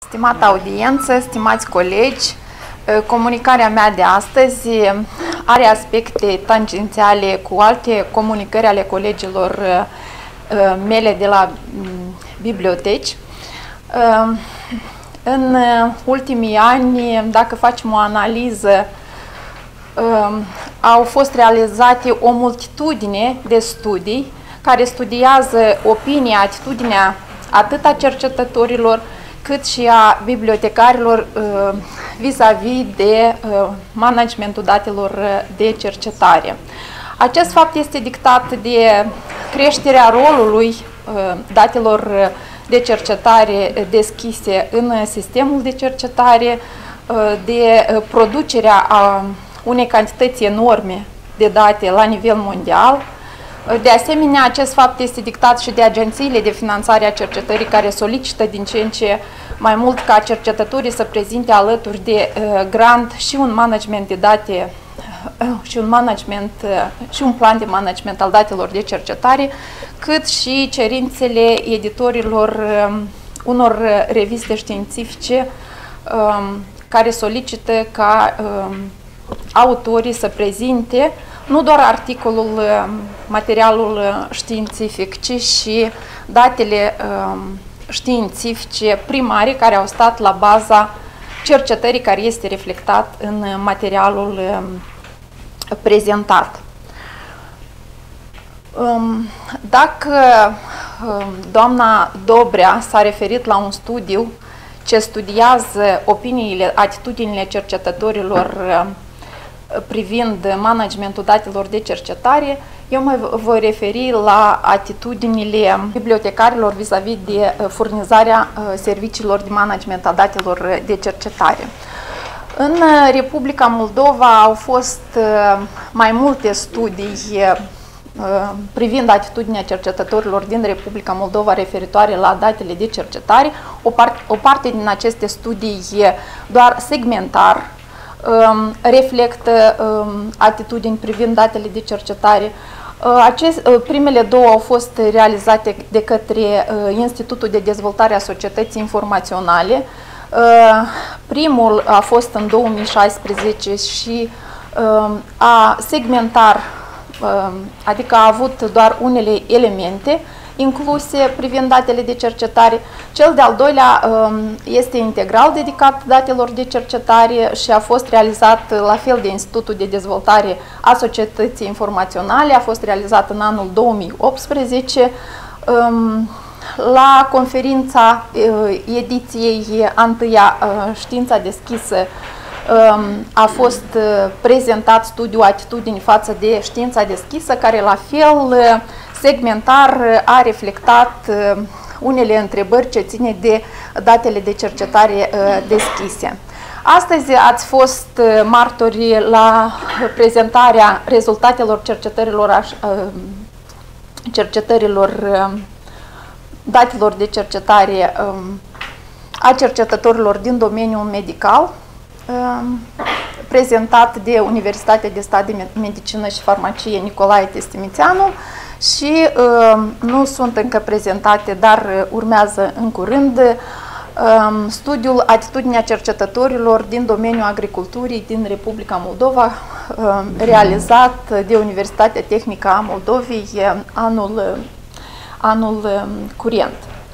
Stimată audiență, stimați colegi, comunicarea mea de astăzi are aspecte tangențiale cu alte comunicări ale colegilor mele de la biblioteci. În ultimii ani, dacă facem o analiză, au fost realizate o multitudine de studii care studiază opinia, atitudinea atât a cercetătorilor cât și a bibliotecarilor vis-a-vis de managementul datelor de cercetare. Acest fapt este dictat de creșterea rolului datelor de cercetare deschise în sistemul de cercetare, de producerea a unei cantități enorme de date la nivel mondial. De asemenea, acest fapt este dictat și de agențiile de finanțare a cercetării care solicită din ce în ce mai mult ca cercetătorii să prezinte alături de grant și un management de date și un plan de management al datelor de cercetare, cât și cerințele editorilor unor reviste științifice care solicită ca autorii să prezinte nu doar articolul, materialul științific, ci și datele științifice primare care au stat la baza cercetării care este reflectat în materialul prezentat. Dacă doamna Dobrea s-a referit la un studiu ce studiază opiniile, atitudinile cercetătorilor privind managementul datelor de cercetare, eu mă voi referi la atitudinile bibliotecarilor vis-a-vis de furnizarea serviciilor de management a datelor de cercetare. În Republica Moldova au fost mai multe studii privind atitudinea cercetătorilor din Republica Moldova referitoare la datele de cercetare. O parte din aceste studii doar segmentar reflectă atitudini privind datele de cercetare. Primele două au fost realizate de către Institutul de Dezvoltare a Societății Informaționale. Primul a fost în 2016 și a segmentar, adică a avut doar unele elemente incluse privind datele de cercetare. Cel de-al doilea este integral dedicat datelor de cercetare și a fost realizat la fel de Institutul de Dezvoltare a Societății Informaționale, a fost realizat în anul 2018. La conferința ediției întâia Știința Deschisă a fost prezentat studiul Atitudini față de știința deschisă, care la fel segmentar a reflectat unele întrebări ce ține de datele de cercetare deschise. Astăzi ați fost martori la prezentarea rezultatelor cercetărilor datelor de cercetare a cercetătorilor din domeniul medical, prezentat de Universitatea de Stat de Medicină și Farmacie Nicolae Testimițeanu și nu sunt încă prezentate, dar urmează în curând, studiul Atitudinea cercetătorilor din domeniul agriculturii din Republica Moldova, realizat de Universitatea Tehnică a Moldovei anul curent.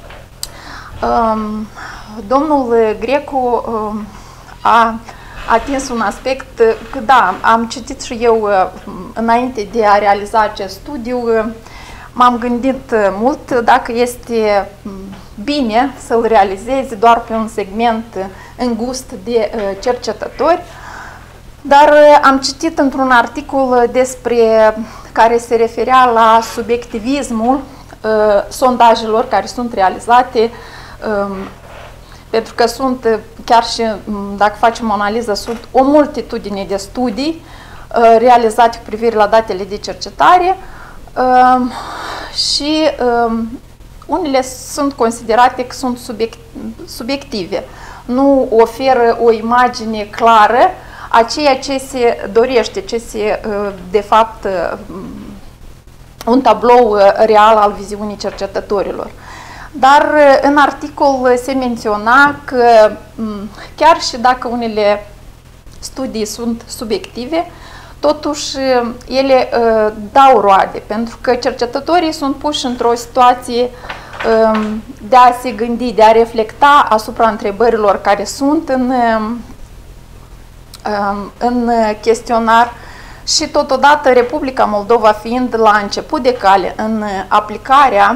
Domnul Grecu a atins un aspect, că da, am citit și eu înainte de a realiza acest studiu, m-am gândit mult dacă este bine să-l realizezi doar pe un segment îngust de cercetători, dar am citit într-un articol care se referea la subiectivismul sondajelor care sunt realizate, pentru că sunt, chiar și dacă facem o analiză, sunt o multitudine de studii realizate cu privire la datele de cercetare și unele sunt considerate că sunt subiective. Nu oferă o imagine clară a ceea ce se dorește, de fapt, un tablou real al viziunii cercetătorilor. Dar în articol se menționa că chiar și dacă unele studii sunt subiective, totuși ele dau roade, pentru că cercetătorii sunt puși într-o situație de a se gândi, de a reflecta asupra întrebărilor care sunt în chestionar și totodată Republica Moldova fiind la început de cale în aplicarea,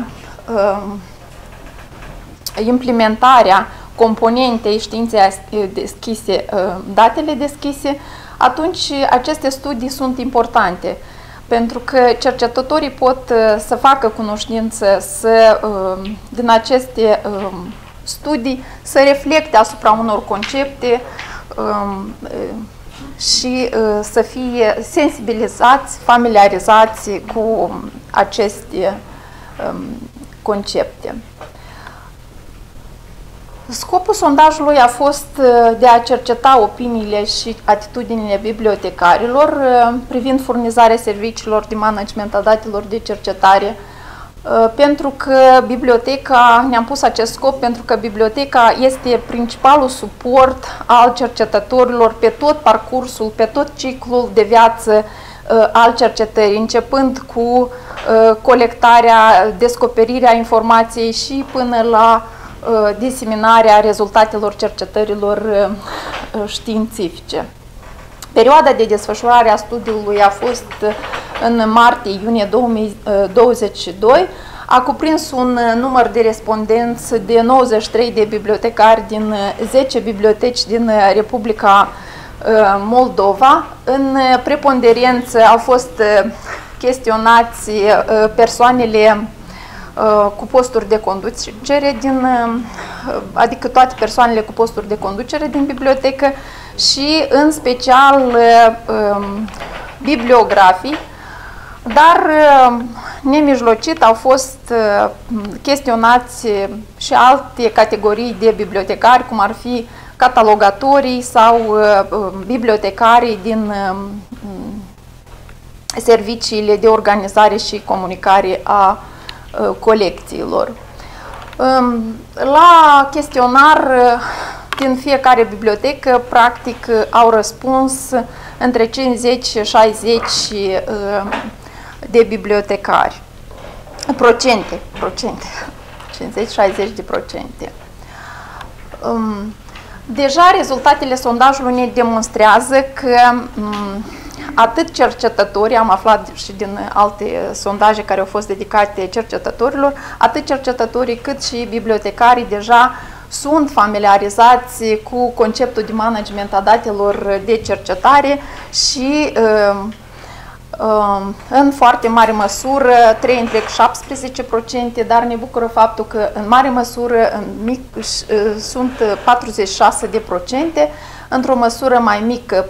implementarea componentei științei deschise, datele deschise, atunci aceste studii sunt importante, pentru că cercetătorii pot să facă cunoștință, din aceste studii, să reflecte asupra unor concepte și să fie sensibilizați, familiarizați cu aceste concepte. Scopul sondajului a fost de a cerceta opiniile și atitudinile bibliotecarilor privind furnizarea serviciilor de management a datelor de cercetare, pentru că biblioteca, ne-am pus acest scop pentru că biblioteca este principalul suport al cercetătorilor pe tot parcursul, pe tot ciclul de viață al cercetării, începând cu colectarea, descoperirea informației și până la diseminarea rezultatelor cercetărilor științifice. Perioada de desfășurare a studiului a fost în martie-iunie 2022, a cuprins un număr de respondenți de 93 de bibliotecari din 10 biblioteci din Republica Moldova. În preponderență au fost chestionați persoanele cu posturi de conducere, adică toate persoanele cu posturi de conducere din bibliotecă și în special bibliografii, dar nemijlocit au fost chestionați și alte categorii de bibliotecari, cum ar fi catalogatorii sau bibliotecarii din serviciile de organizare și comunicare a colecțiilor. La chestionar din fiecare bibliotecă, practic, au răspuns între 50 și 60 de bibliotecari. Procente. 50-60%. Deja rezultatele sondajului ne demonstrează că atât cercetătorii, am aflat și din alte sondaje care au fost dedicate cercetătorilor, atât cercetătorii cât și bibliotecarii deja sunt familiarizați cu conceptul de management a datelor de cercetare și în foarte mare măsură, 3,17%, dar ne bucură faptul că în mare măsură sunt 46%, într-o măsură mai mică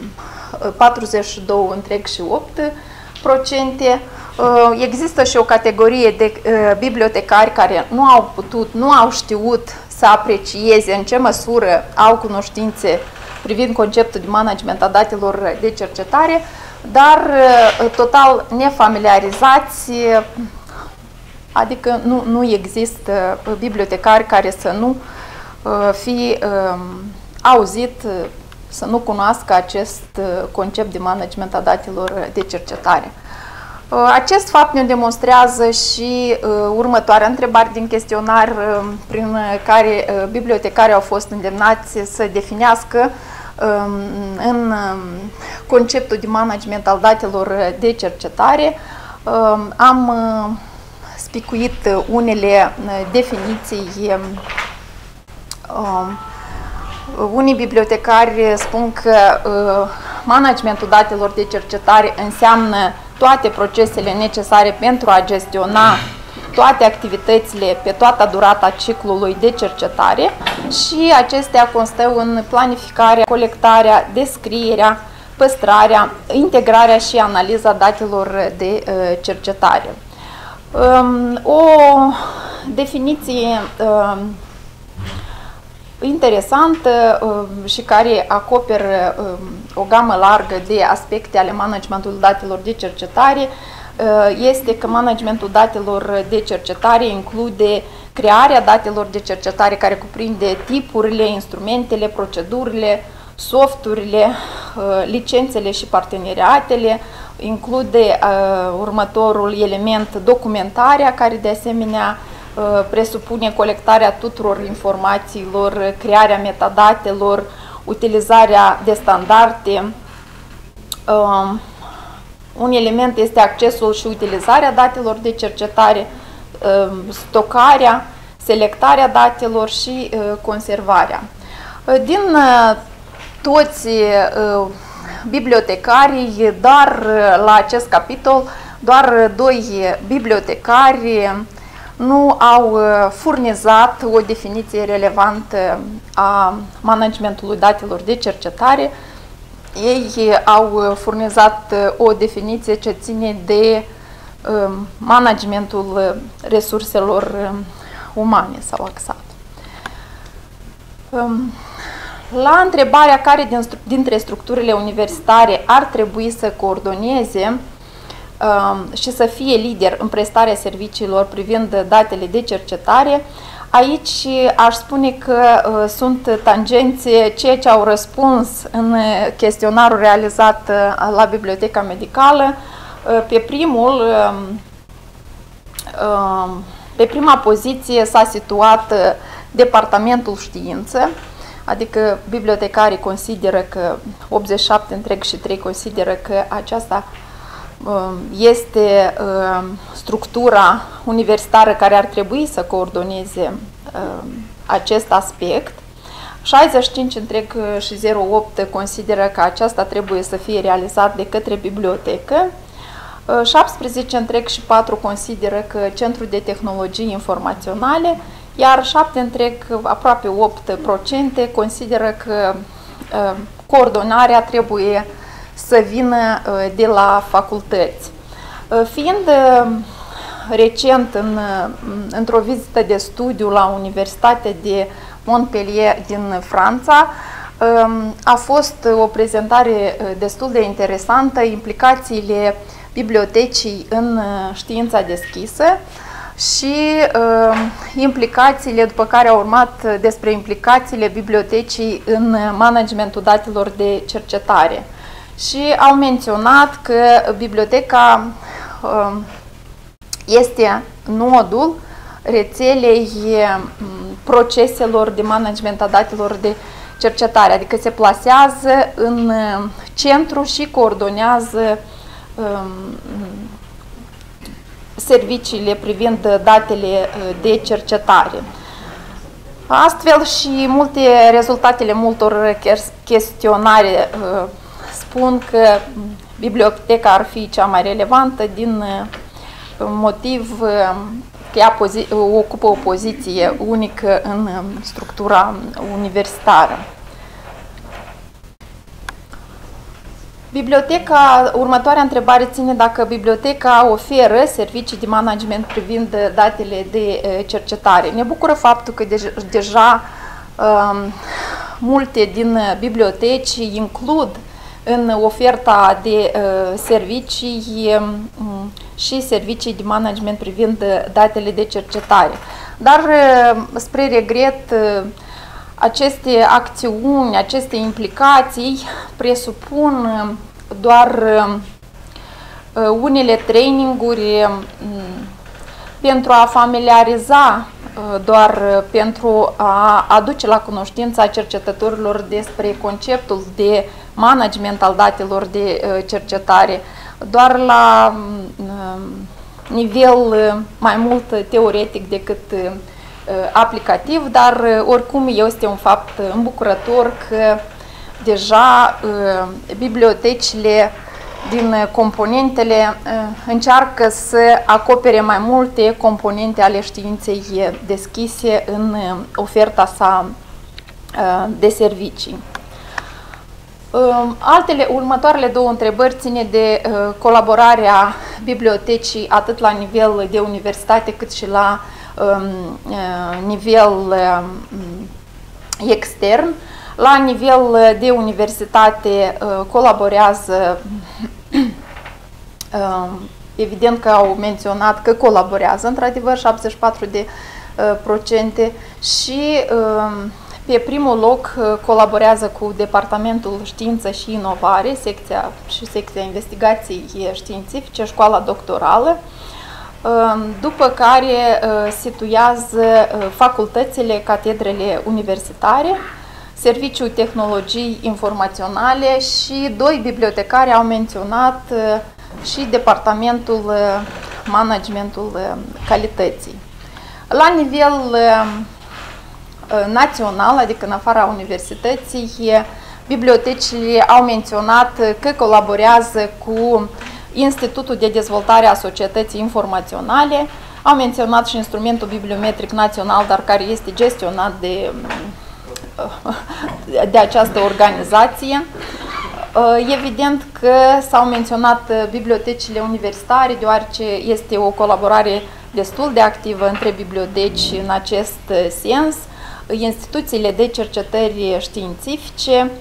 42,8%. Există și o categorie de bibliotecari care nu au știut să aprecieze în ce măsură au cunoștințe privind conceptul de management a datelor de cercetare, dar total nefamiliarizați, adică nu există bibliotecari care să nu fi auzit, să nu cunoască acest concept de management a datelor de cercetare. Acest fapt ne demonstrează și următoarea întrebare din chestionar, prin care bibliotecarii au fost îndemnați să definească în conceptul de management al datelor de cercetare. Am spicuit unele definiții. Unii bibliotecari spun că managementul datelor de cercetare înseamnă toate procesele necesare pentru a gestiona toate activitățile pe toată durata ciclului de cercetare și acestea constă în planificarea, colectarea, descrierea, păstrarea, integrarea și analiza datelor de cercetare. O definiție interesantă și care acoperă o gamă largă de aspecte ale managementului datelor de cercetare este că managementul datelor de cercetare include crearea datelor de cercetare care cuprinde tipurile, instrumentele, procedurile, softurile, licențele și parteneriatele, include următorul element, documentarea, care de asemenea presupune colectarea tuturor informațiilor, crearea metadatelor, utilizarea de standarde. Un element este accesul și utilizarea datelor de cercetare, stocarea, selectarea datelor și conservarea. Din toți bibliotecarii, doar la acest capitol, doar 2 bibliotecari nu au furnizat o definiție relevantă a managementului datelor de cercetare. Ei au furnizat o definiție ce ține de managementul resurselor umane sau axat. La întrebarea care dintre structurile universitare ar trebui să coordoneze și să fie lider în prestarea serviciilor privind datele de cercetare, aici aș spune că sunt tangențe ceea ce au răspuns în chestionarul realizat la Biblioteca Medicală. Pe prima poziție s-a situat Departamentul Știință, adică bibliotecarii consideră că 87,3% consideră că aceasta este structura universitară care ar trebui să coordoneze acest aspect. 65,08% consideră că aceasta trebuie să fie realizat de către bibliotecă. 17,4% consideră că Centrul de Tehnologii Informaționale, iar 7, aproape 8% consideră că coordonarea trebuie să vină de la facultăți. Fiind recent într-o vizită de studiu la Universitatea de Montpellier din Franța, a fost o prezentare destul de interesantă, implicațiile bibliotecii în știința deschisă și implicațiile, după care au urmat despre implicațiile bibliotecii în managementul datelor de cercetare. Și au menționat că biblioteca este nodul rețelei proceselor de management a datelor de cercetare, adică se plasează în centru și coordonează serviciile privind datele de cercetare. Astfel și rezultatele multor chestionare spun că biblioteca ar fi cea mai relevantă din motiv că ea ocupă o poziție unică în structura universitară. Următoarea întrebare ține dacă biblioteca oferă servicii de management privind datele de cercetare. Ne bucură faptul că deja multe din biblioteci includ în oferta de servicii și servicii de management privind datele de cercetare. Dar, spre regret, aceste acțiuni, aceste implicații presupun doar unele traininguri pentru a familiariza, doar pentru a aduce la cunoștința cercetătorilor despre conceptul de management al datelor de cercetare, doar la nivel mai mult teoretic decât aplicativ, dar oricum este un fapt îmbucurător că deja bibliotecile din componentele încearcă să acopere mai multe componente ale științei deschise în oferta sa de servicii. Următoarele două întrebări ține de colaborarea bibliotecii atât la nivel de universitate cât și la nivel extern. La nivel de universitate colaborează evident că au menționat că colaborează, într-adevăr, 74% și pe primul loc colaborează cu Departamentul Știință și Inovare, secția investigații științifice, școala doctorală, după care situează facultățile, catedrele universitare, Serviciul Tehnologii Informaționale și 2 bibliotecari au menționat și Departamentul Managementul Calității. La nivel național, adică în afara universității, bibliotecile au menționat că colaborează cu Institutul de Dezvoltare a Societății Informaționale, au menționat și instrumentul bibliometric național, dar care este gestionat de această organizație. Evident că s-au menționat bibliotecile universitare, deoarece este o colaborare destul de activă între biblioteci în acest sens, instituțiile de cercetări științifice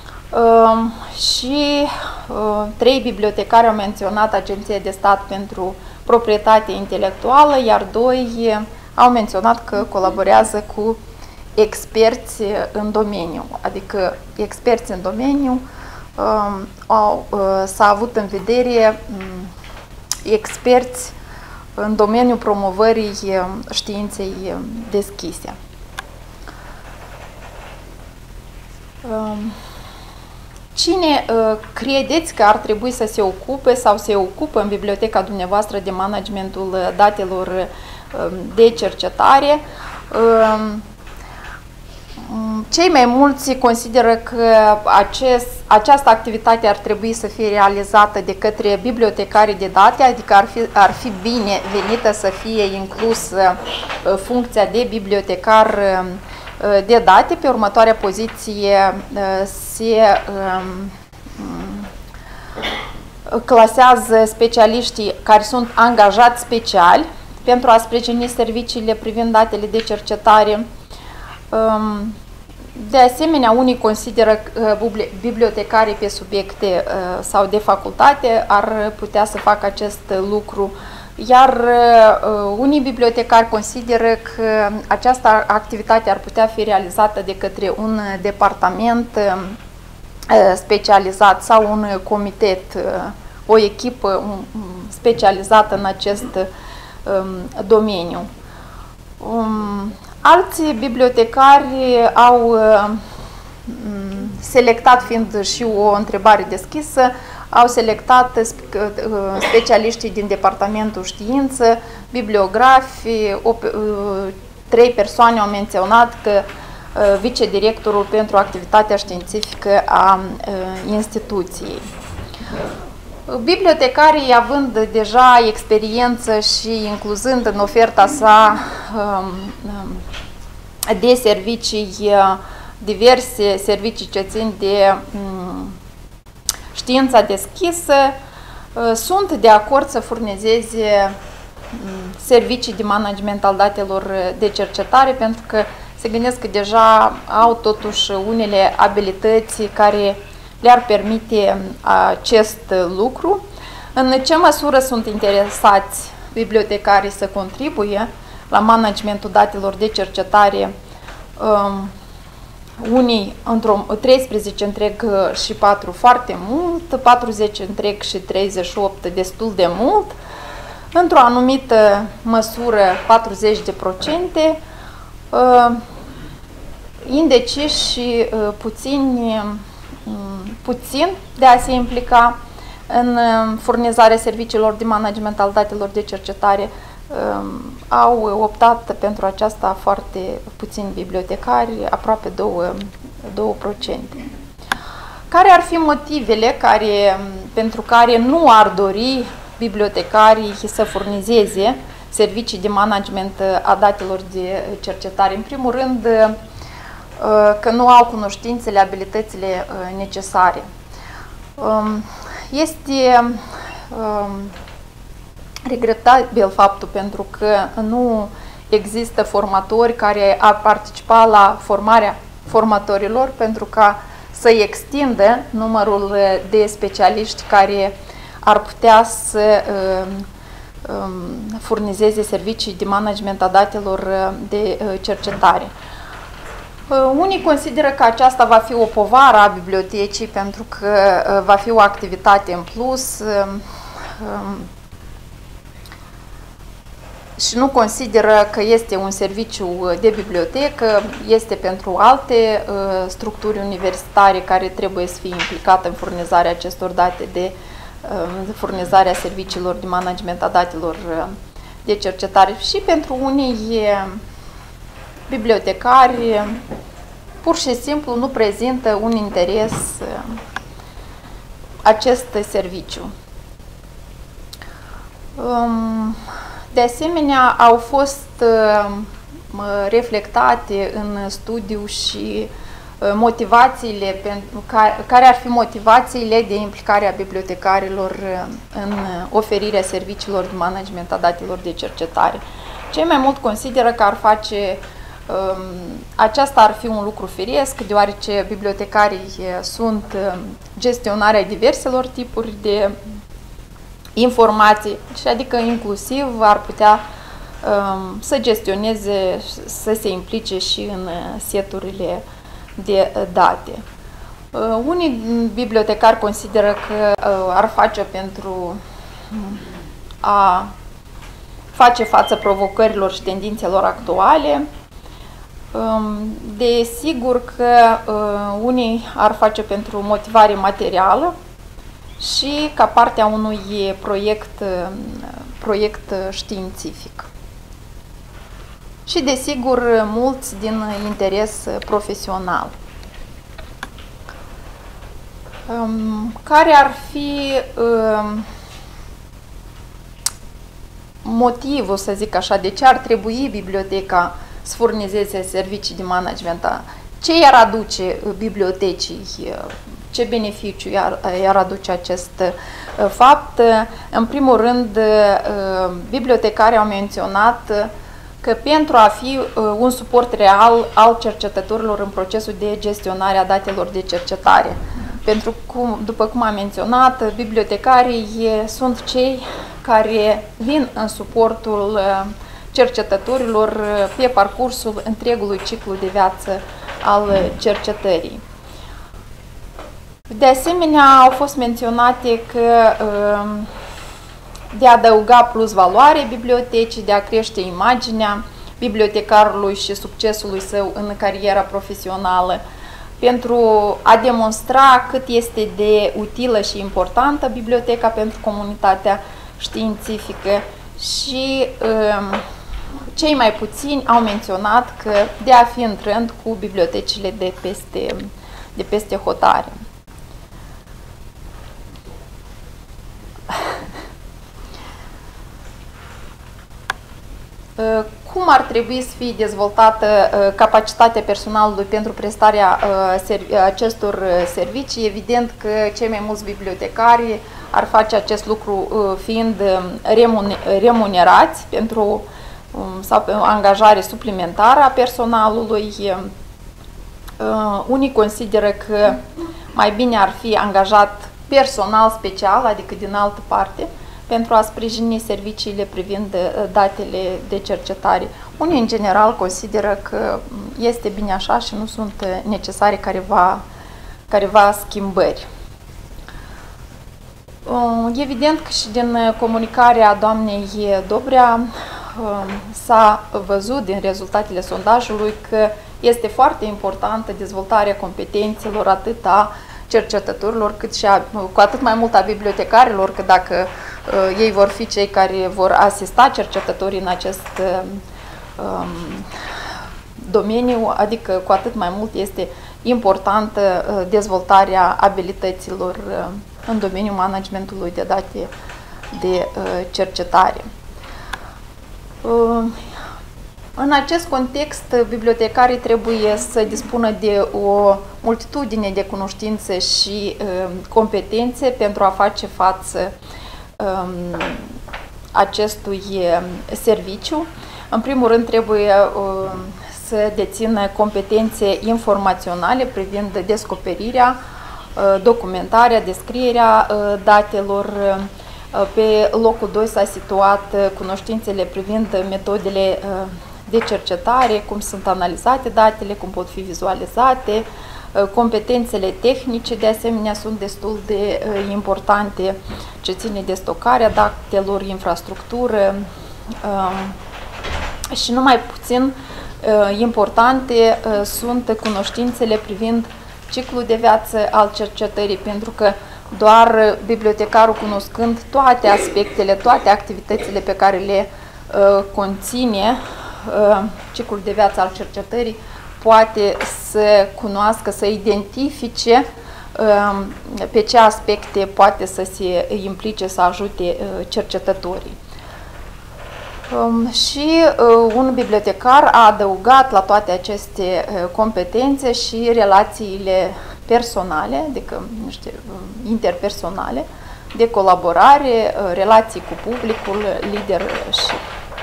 și 3 bibliotecari au menționat Agenția de Stat pentru Proprietate Intelectuală, iar 2 au menționat că colaborează cu experți în domeniu, adică experți în domeniu s-a avut în vedere experți în domeniul promovării științei deschise. Cine credeți că ar trebui să se ocupe sau se ocupă în biblioteca dumneavoastră de managementul datelor de cercetare? Cei mai mulți consideră că această activitate ar trebui să fie realizată de către bibliotecarii de date, adică ar fi bine venită să fie inclusă funcția de bibliotecar de date. Pe următoarea poziție se clasează specialiștii care sunt angajați special pentru a sprijini serviciile privind datele de cercetare. De asemenea, unii consideră că bibliotecarii pe subiecte sau de facultate ar putea să facă acest lucru, iar unii bibliotecari consideră că această activitate ar putea fi realizată de către un departament specializat sau un comitet, o echipă specializată în acest domeniu. Alți bibliotecari au selectat, fiind și o întrebare deschisă, au selectat specialiștii din Departamentul Știință, bibliografi, 3 persoane au menționat că vicedirectorul pentru activitatea științifică a instituției. Bibliotecarii, având deja experiență și incluzând în oferta sa de servicii diverse servicii ce țin de știința deschisă, sunt de acord să furnizeze servicii de management al datelor de cercetare, pentru că se gândesc că deja au totuși unele abilități care le-ar permite acest lucru. În ce măsură sunt interesați bibliotecarii să contribuie la managementul datelor de cercetare? Unii 13 întreg și 4 foarte mult, 40 întreg și 38 destul de mult, într-o anumită măsură 40%, indeciși și puțin de a se implica în furnizarea serviciilor de management al datelor de cercetare. Au optat pentru aceasta foarte puțini bibliotecari, aproape 2%. Care ar fi motivele pentru care nu ar dori bibliotecarii să furnizeze servicii de management a datelor de cercetare? În primul rând, că nu au cunoștințele, abilitățile necesare. Este regretabil faptul pentru că nu există formatori care ar participa la formarea formatorilor pentru ca să extindă numărul de specialiști care ar putea să furnizeze servicii de management a datelor de cercetare. Unii consideră că aceasta va fi o povară a bibliotecii pentru că va fi o activitate în plus și nu consideră că este un serviciu de bibliotecă, este pentru alte structuri universitare care trebuie să fie implicate în furnizarea acestor date de furnizarea serviciilor de management a datelor de cercetare și pentru unii bibliotecari pur și simplu nu prezintă un interes acest serviciu. De asemenea, au fost reflectate în studiu și motivațiile, care ar fi motivațiile de implicare a bibliotecarilor în oferirea serviciilor de management a datelor de cercetare. Cei mai mult consideră că aceasta ar fi un lucru firesc, deoarece bibliotecarii sunt gestionarea diverselor tipuri de informații, și adică inclusiv ar putea să gestioneze, să se implice și în seturile de date. Unii bibliotecari consideră că ar face pentru a face față provocărilor și tendințelor actuale. Desigur că unii ar face pentru motivare materială și ca parte a unui proiect științific. Și desigur mulți din interes profesional. Care ar fi motivul, să zic așa, de ce ar trebui biblioteca să furnizeze servicii de management? Ce i-ar aduce bibliotecii? Ce beneficiu i-ar aduce acest fapt? În primul rând, bibliotecarii au menționat că pentru a fi un suport real al cercetătorilor în procesul de gestionare a datelor de cercetare. Pentru că, după cum am menționat, bibliotecarii sunt cei care vin în suportul cercetătorilor pe parcursul întregului ciclu de viață al cercetării. De asemenea, au fost menționate că de a adăuga plus valoare bibliotecii, de a crește imaginea bibliotecarului și succesului său în cariera profesională, pentru a demonstra cât este de utilă și importantă biblioteca pentru comunitatea științifică și cei mai puțini au menționat că de a fi în trend cu bibliotecile de peste hotare. Cum ar trebui să fie dezvoltată capacitatea personalului pentru prestarea acestor servicii? Evident că cei mai mulți bibliotecari ar face acest lucru fiind remunerați pentru sau pe o angajare suplimentară a personalului. Unii consideră că mai bine ar fi angajat personal special, adică din altă parte, pentru a sprijini serviciile privind datele de cercetare. Unii, în general, consideră că este bine așa și nu sunt necesare careva schimbări. Evident că și din comunicarea doamnei Dobrea s-a văzut din rezultatele sondajului că este foarte importantă dezvoltarea competențelor atât a cercetătorilor, cât și cu atât mai mult a bibliotecarilor, că dacă ei vor fi cei care vor asista cercetătorii în acest domeniu, adică cu atât mai mult este importantă dezvoltarea abilităților în domeniul managementului de date de cercetare. În acest context, bibliotecarii trebuie să dispună de o multitudine de cunoștințe și competențe pentru a face față acestui serviciu. În primul rând, trebuie să dețină competențe informaționale privind descoperirea, documentarea, descrierea datelor. Pe locul 2 s-a situat cunoștințele privind metodele de cercetare, cum sunt analizate datele, cum pot fi vizualizate. Competențele tehnice, de asemenea, sunt destul de importante, ce ține de stocarea datelor, infrastructură și nu mai puțin importante sunt cunoștințele privind ciclul de viață al cercetării, pentru că doar bibliotecarul, cunoscând toate aspectele, toate activitățile pe care le conține ciclul de viață al cercetării, poate să cunoască, să identifice pe ce aspecte poate să se implice, să ajute cercetătorii. Și un bibliotecar a adăugat la toate aceste competențe și relațiile personale, adică interpersonale, de colaborare, relații cu publicul, leadership.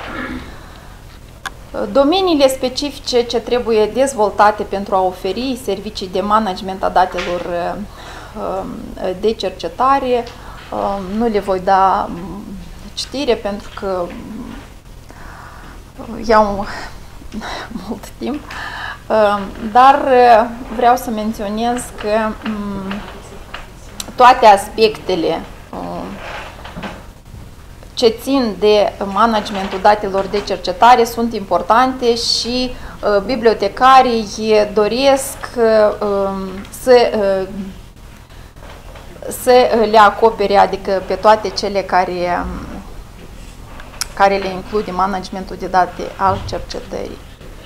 Domeniile specifice ce trebuie dezvoltate pentru a oferi servicii de management a datelor de cercetare, nu le voi da citire pentru că iau mult timp, dar vreau să menționez că toate aspectele ce țin de managementul datelor de cercetare sunt importante și bibliotecarii doresc să le acopere, adică pe toate cele care le include managementul de date al cercetării.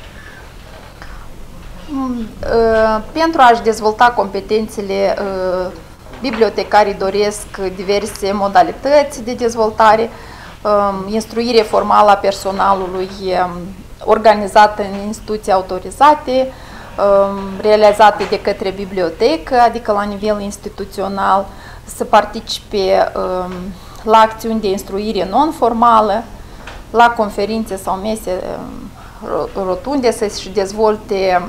Pentru a-și dezvolta competențele, bibliotecarii doresc diverse modalități de dezvoltare, instruire formală a personalului organizată în instituții autorizate, realizate de către bibliotecă, adică la nivel instituțional, să participe la acțiuni de instruire non-formală, la conferințe sau mese rotunde, să-și dezvolte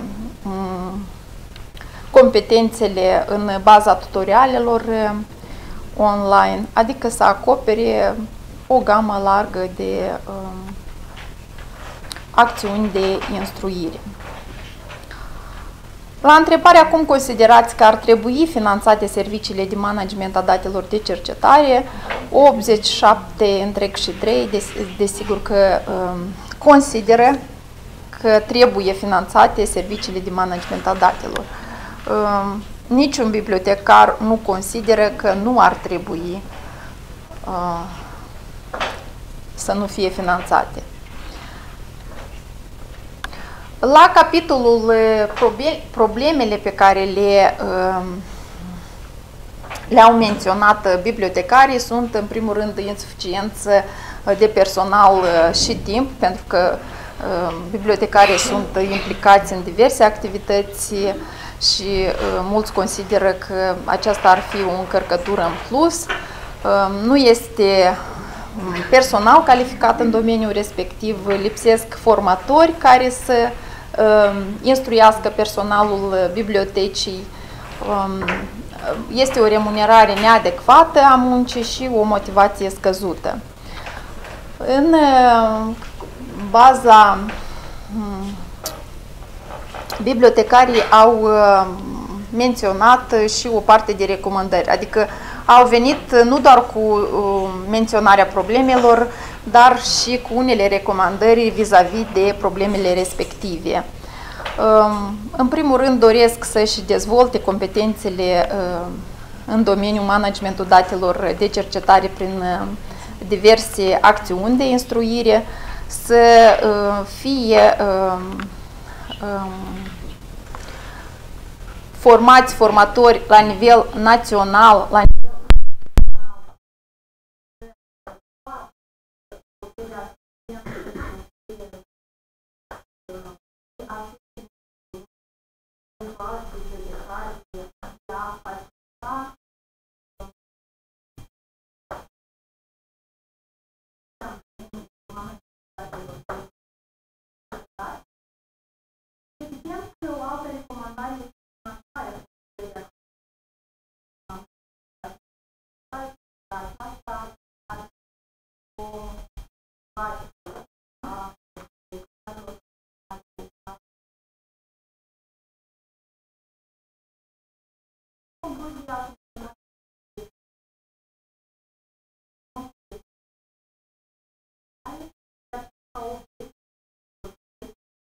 competențele în baza tutorialelor online, adică să acopere o gamă largă de acțiuni de instruire. La întrebarea cum considerați că ar trebui finanțate serviciile de management a datelor de cercetare, 87,3% desigur că consideră că trebuie finanțate serviciile de management a datelor. Niciun bibliotecar nu consideră că nu ar trebui să nu fie finanțate. La capitolul problemele pe care le-au menționat bibliotecarii sunt în primul rând insuficiență de personal și timp, pentru că bibliotecarii sunt implicați în diverse activități și mulți consideră că aceasta ar fi o încărcătură în plus. Nu este personal calificat în domeniul respectiv, lipsesc formatori care să instruiască personalul bibliotecii, este o remunerare neadecvată a muncii și o motivație scăzută. În baza bibliotecarii au menționat și o parte de recomandări, adică au venit nu doar cu menționarea problemelor, dar și cu unele recomandări vis-a-vis de problemele respective. În primul rând doresc să-și dezvolte competențele în domeniul managementul datelor de cercetare prin diverse acțiuni de instruire, să fie formați formatori la nivel național, la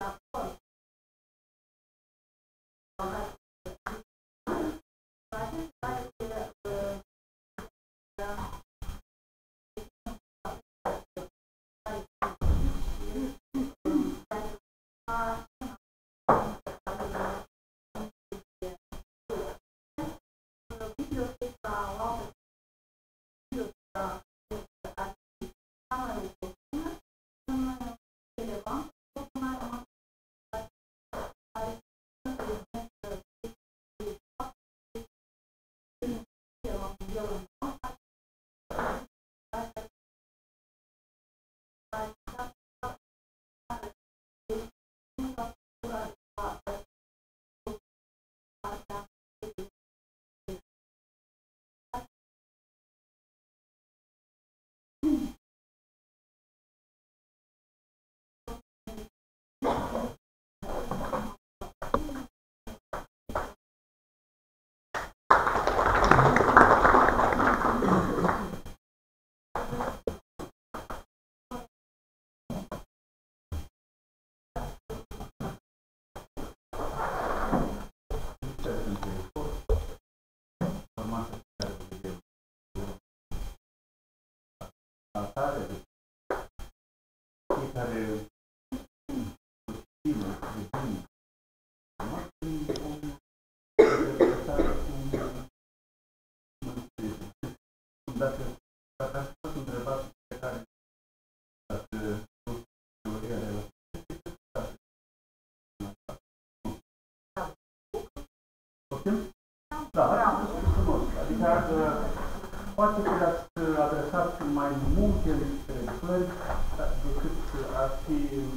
Poate că le-ați adresat mai multe întrebări decât ar fi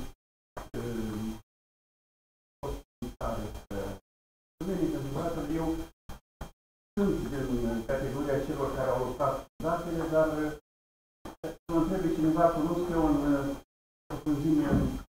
fost necesare să veniți. Eu sunt din categoria celor care au lucrat datele, dar să mă întrebe cineva, cunosc eu în profunzime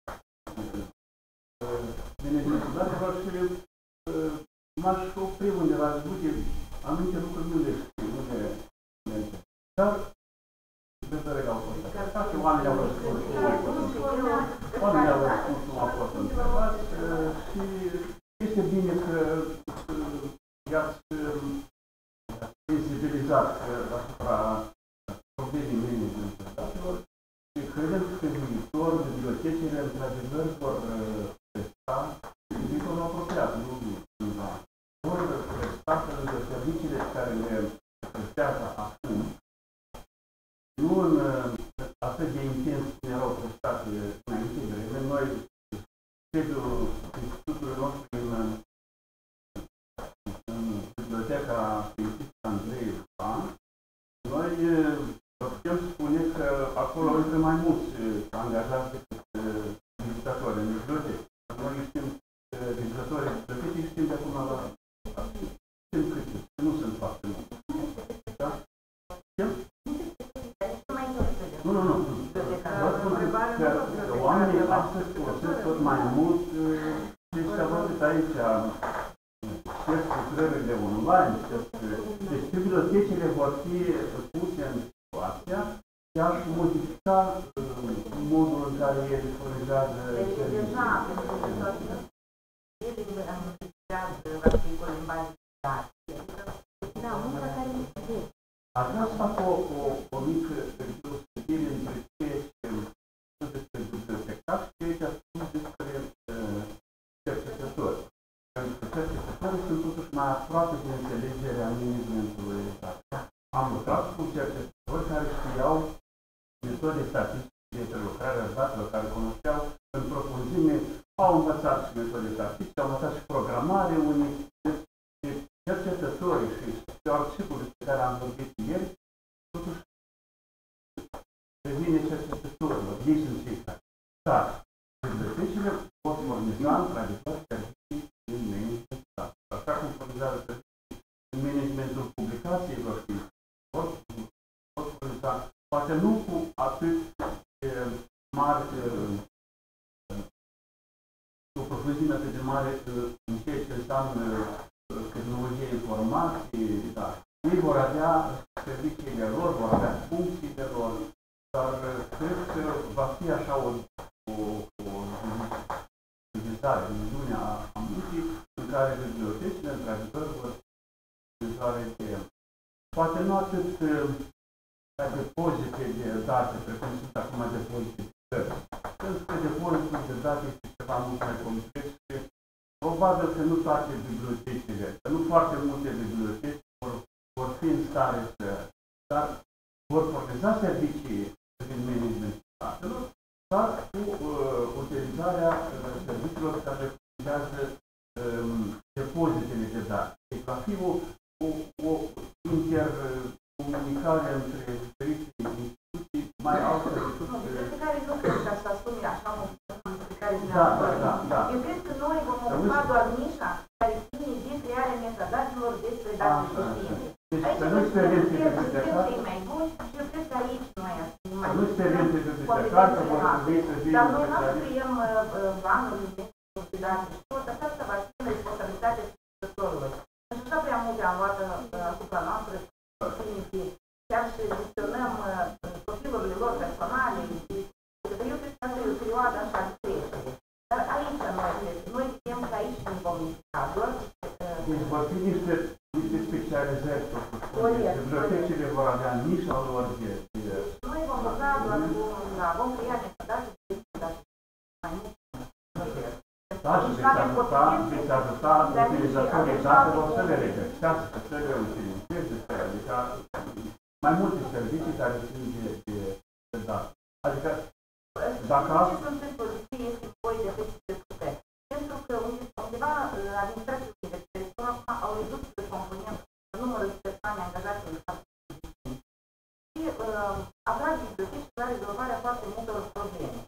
de neglijență datelor și m-aș opri undeva, uite, anumite lucruri nu le știu, nu le dar trebuie să regau pe asta. Și oamenii au răspuns, oamenii au răspuns, nu au fost întrebați și este bine că i-ați sensibilizat asupra problemei managementului datelor și credem că în viitor bibliotecile într-adevăr vor presta în viitorul apropiat, nu cândva. Vor presta pentru serviciile care le prestează acum, nu în atât de intens cum erau prestate înainte de vreme. Noi, sediul institutului nostru în biblioteca Sfântul Andrei Pan, noi putem spune că acolo intră mai mulți angajați decât vizitatori în biblioteci. Noi știm, vizitatorii bibliotecii știm de acum la știm câte, nu sunt foarte mulți. Da? Nu. Vă spun că oamenii astăzi folosesc tot mai mult și s-a văzut aici șef lucrările online. Deci bibliotecile vor fi puse în situația de a modifica modul în care ele furnizează servicii. Aș vrea să fac o mică deosebire între ceea ce spus despre bibliotecari și ceea ce a spus despre cercetători. Pentru că cercetătorii sunt totuși mai aproape de înțelegerea managementului. Am lucrat cu cercetători care știau metode statistice de lucrare a datelor, care cunoșteau în profunzime, au învățat și metode statistice, au învățat și programare unii. Deci cercetătorii și articole pe care am vorbit ieri, totuși revine cercetătorilor, ei sunt cei care. Dar bibliotecile pot furniza într-adevăr servicii în managementul datelor. Așa cum furnizează servicii în managementul publicațiilor și pot furniza, poate nu cu atât mare, cu o profunzime atât de mare în ceea ce înseamnă tehnologie informației, da. Ei vor avea serviciile lor, vor avea funcțiile lor, dar cred că va fi așa o organizare, în Uniunea a Muncii, în care bibliotecile, într-adevăr, vor deoarece poate nu atât ca depozite de date, precum sunt acum depozite de date. Pentru că depozitul de date este ceva mult mai complex și probabil că nu toate bibliotecile, că nu foarte multe biblioteci vor fi în stare să, dar vor furniza servicii prin managementul datelor, dar cu utilizarea serviciilor care utilizează depozitele de date. Deci va fi o intercomunicare între diferite instituții mai alte decât... Despre care nu cred că așa spune așa mult, despre care Da. Eu cred că noi vom ocupa doar nișa care ține de crearea metadatelor despre date științe. Aici nu sunt mai buni și eu cred că aici noi nu experiențe de bibliotecară, vor trebui să fie... Dar noi nu scriem planuri de date și tot asta va fi responsabilitatea profesorului. Și așa prea multe am luat asupra noastră, chiar și gestionăm profilurile lor personale. Eu cred că asta e o perioadă așa de creștere. Dar aici noi vedem că aici ne vom implica doar... Deci vor fi niște specializări, bibliotecile vor avea nișa lor de... Noi vom lucra doar vom crea metadate mai mult. Da, și veți ajuta utilizatorii datelor să le regăsească, să le utilizeze, adică mai multe servicii care țin de date. Adică, dacă... Ce sunt în poziție este nevoie de aceste puteri. Pentru că undeva administrațiile de director acum au redus de component numărul de persoane angajate în statul. Și atrag biblioteci la rezolvarea foarte multor probleme.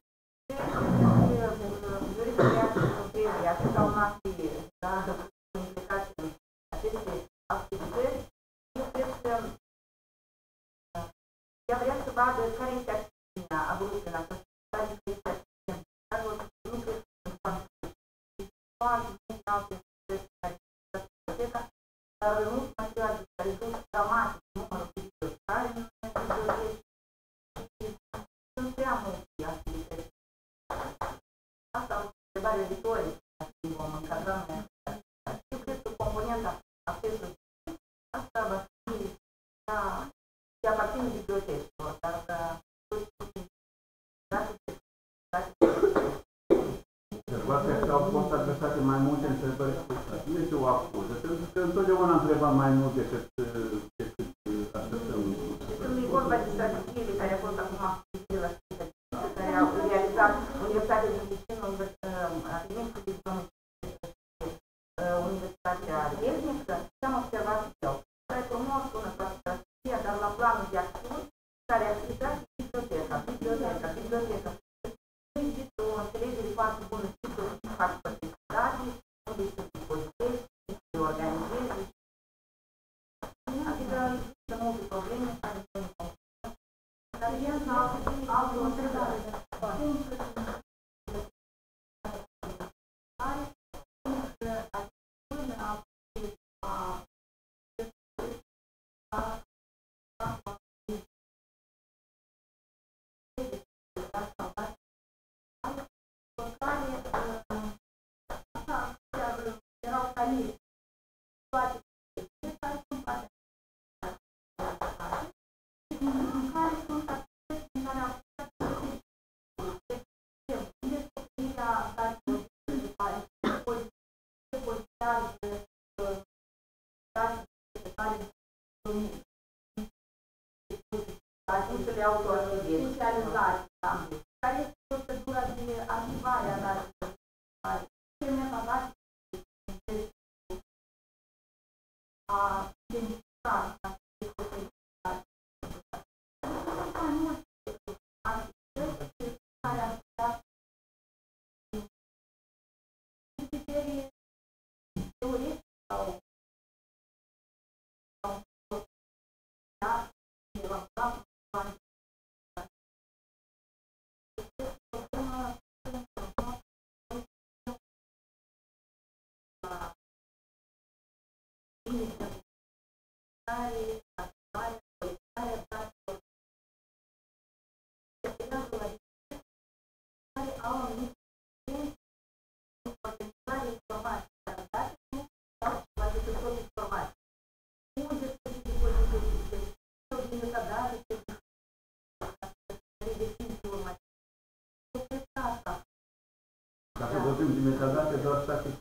Juriștii de atât au naști implicați în aceste activități, eu cred că ea vrea să vadă care este acțiunea avut în această stare, care este acțiunea. Nu cred că sunt foarte multe alte activități care sunt biblioteca, dar în ultima perioadă s-a redus dramatic numărul de bibliotecari în biblioteci și sunt prea multe activități. Asta o întrebare retorică, dacă vom încadra în eu cred că componenta accesului asta va fi ce aparține bibliotecilor, dar că au fost adresate mai multe întrebări. Nu este o acuză, pentru că întotdeauna întrebam mai mult decât așteptăm. Nu e vorba de strategiile care au fost acum care au realizat Universitatea din Ticino, Universitatea Tehnică, și am observat eu. Care frumos sună toată strategia, dar la planul de acțiuni care a explicat biblioteca. Nu există o înțelegere foarte bună și de fac participare, unde să te pozitezi, să te organizezi. Adică există multe probleme care sunt importante. Dar eu am o întrebare. Adultele autospecializate. Care este procedura de arhivare a datelor? Ce metadate a identificat aceste proceduri? Sunt mai multe activități care ar putea fi criterii teoretice sau dimensionate doar 6